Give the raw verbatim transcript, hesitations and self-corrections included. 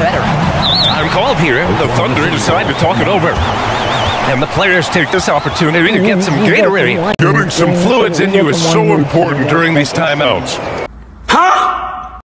better. Time called here. The Thunder decide to talk it over. And the players take this opportunity to get some Gatorade. Getting some fluids in you is so important during these timeouts.